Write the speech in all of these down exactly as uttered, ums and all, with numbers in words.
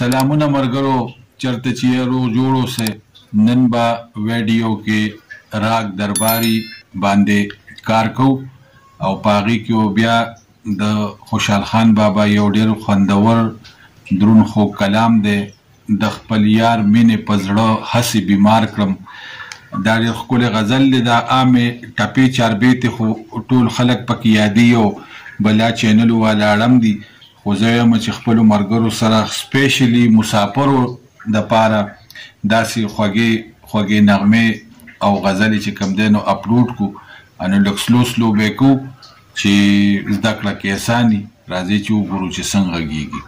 سلامونه مرګرو چرته چې رو جوړو سه نن با ویډیو کې راګ درباري باندې کار کو او پاغي کې بیا د خوشحال خان بابا یو ډېر خوندور درون خو کلام دی د خپل یار مینې پزړه هسي بیمار کړم دا ډېر ښکلی غزل دی دا عامې ټپې چاربیتې خو ټول خلک پکې یادي او بلا چینل والا اړم دي خو زه یم چې خپلو ملګرو سره سپیشلي مسافرو دپاره داسې خوږې خوږې نغمې او غزلې چې کوم دی نو اپلوډ کړو نو لږ سلو سلو به یې کوو چې زده کړه کې اساني راځئ چې وګورو چې څنګه غږیږي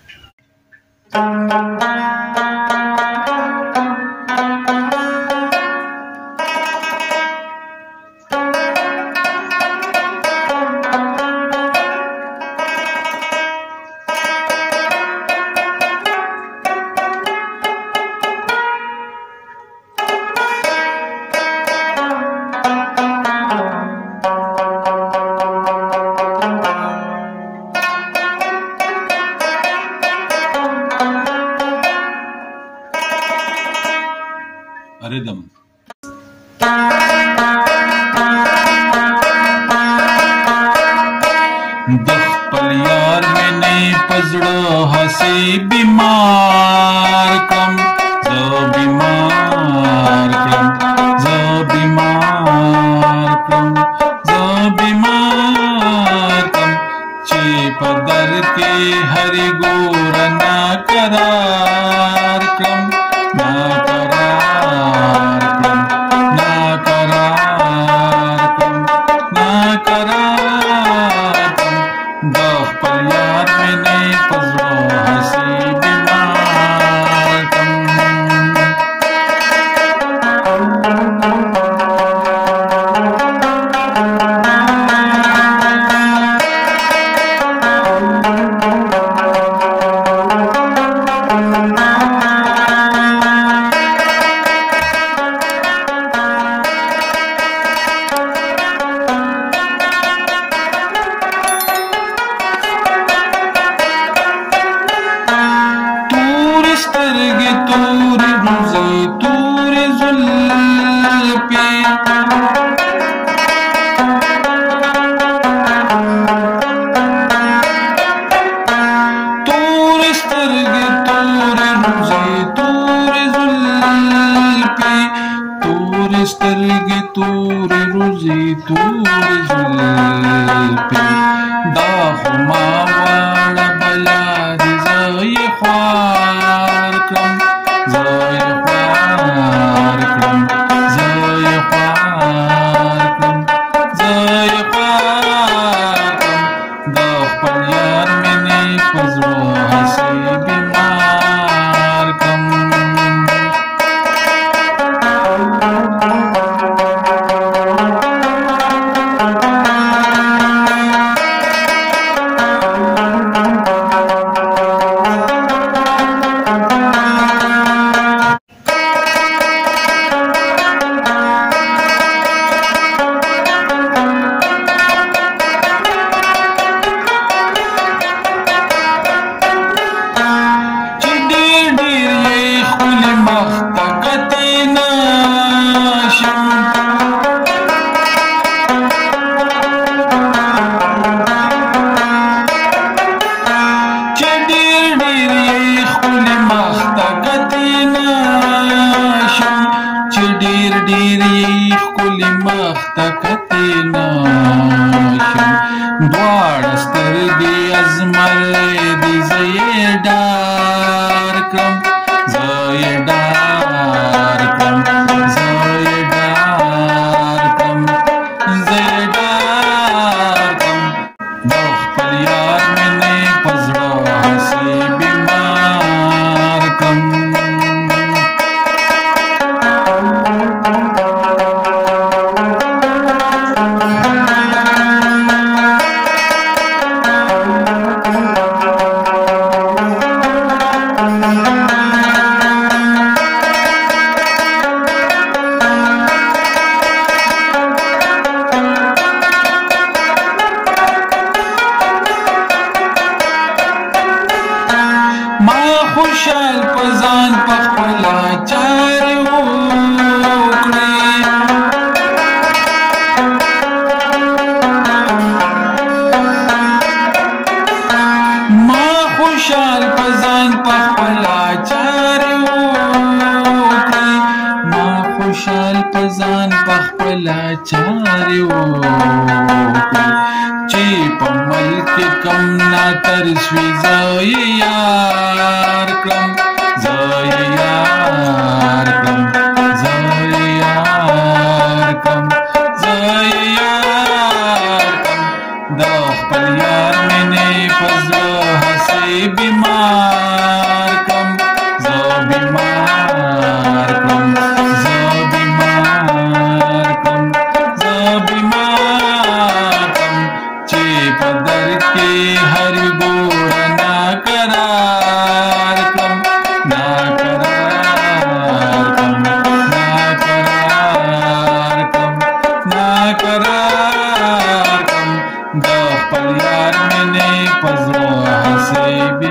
rhythm. د خپل یار مینې پزړه هسې بیمار کړم زه بیمار کړم زه بیمار کړم زه بیمار کړم چې په در کې هرې ګوره ناقرار کړم ناقرار کړم ناقرار کړم ناقرار کړم د خپل یار مینې په زړه هسې بیمار کړم سترګې تورې روزې تورې زلفې تورې سترګې تورې روزې تورې زلفې تورې سترګې تورې روزې تورې زلفې دا خو ما واړه بلا دې زه یې خوار کړم زه یې خوار کړم زه یې خوار کړم زه یې خوار کړم د خپل یار مینې په زړه هسې بیمار کړم ډیر ډیر یې ښکلي مخ ته کتې نشم دواړه سترګې ازمرې دي زه یې ډار کړم زه یې ډار کړم زه یې ډار کړم زه یې ډار کړم د خپل یار مینې په زړه هسې بیمار کړم خوشحال پزان پخپلا چارې وکړې ما خوشحال پزان پخپلا چارې وکړې ما خوشحال پزان پخپلا چارې وکړې چې په ملک کم نا ترسوي زه یې یار کړم زه یې یار کړم زه یې یار کړم زه یې یار کړم د خپل یار مینې په زړه هسې بیمار کړم زه بیمار کړم زه بیمار کړم زه بیمار کړم چې په در کې هر ګوره ناقرار کړم ناقرار کړم ناقرار کړم ناقرار کړم د خپل یار مینې په زړه هسې